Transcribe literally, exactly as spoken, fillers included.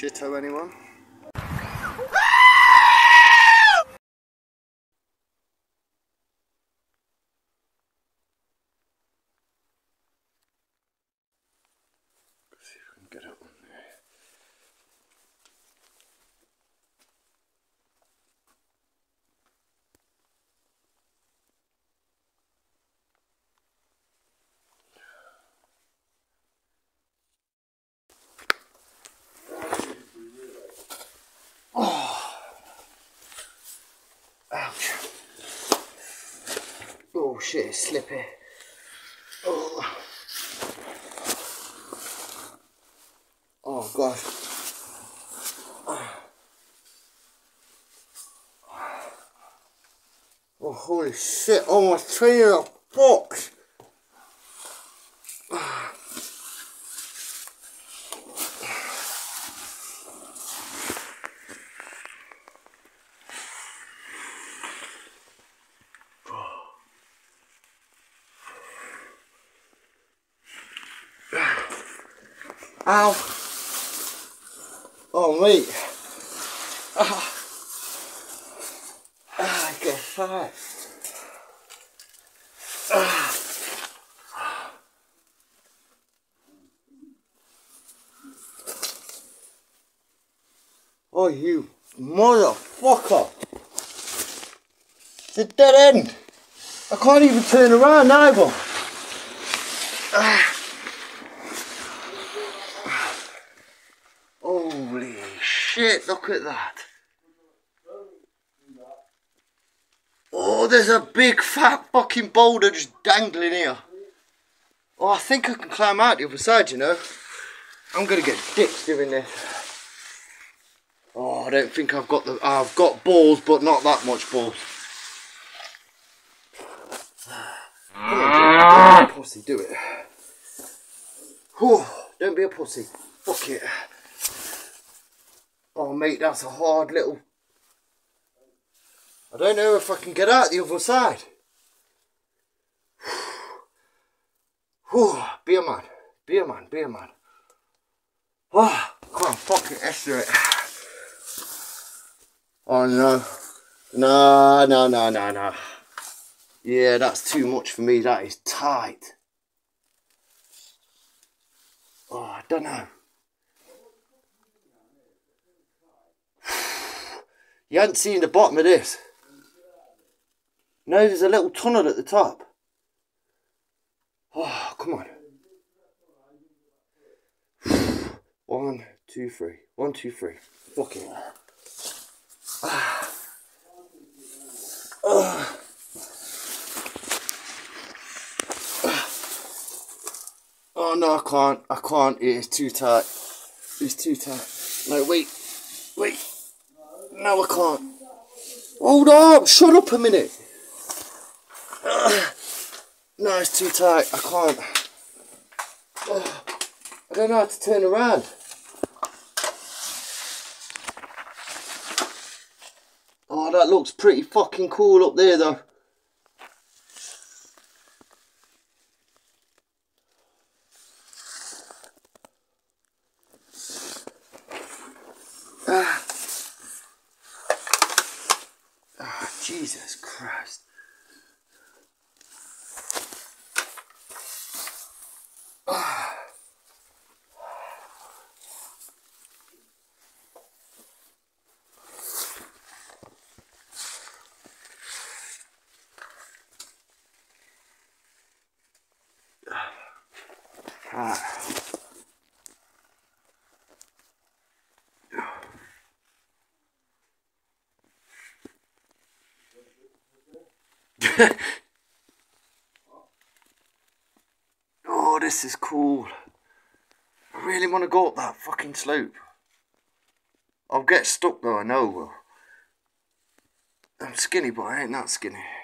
shito anyone? See if we can get it on there. Oh, ouch. Oh shit, it's slippy. Oh, oh gosh. Oh, holy shit, almost training a fox. Ow. Oh, mate. Ah. Ah, I get fat. Ah. Oh, you motherfucker. It's a dead end. I can't even turn around either. Ah. Holy shit, look at that. Oh, there's a big fat fucking boulder just dangling here. Oh, I think I can climb out the other side, you know. I'm gonna get dicks doing this. Oh, I don't think I've got the... I've got balls, but not that much balls. Come on, Jake, don't be a pussy, do it. Whew, don't be a pussy. Fuck it. Oh, mate, that's a hard little... I don't know if I can get out the other side. Whew, be a man. Be a man, be a man. Oh, come on, fuck it, let's do it. Oh, no. No, no, no, no, no. Yeah, that's too much for me. That is tight. Oh, I don't know. You haven't seen the bottom of this. No, there's a little tunnel at the top. Oh, come on. One, two, three. One, two, three. Fuck it. Ah. Oh. Oh no, I can't. I can't. It's too tight. It's too tight. No, wait. Wait. No, I can't. Hold up. Shut up a minute. Uh, no, it's too tight. I can't. Oh, I don't know how to turn around. Oh, that looks pretty fucking cool up there, though. Ah. Oh, Jesus Christ. Ah. Ah. Oh, this is cool. I really want to go up that fucking slope. I'll get stuck though, I know. I'm skinny, but I ain't that skinny.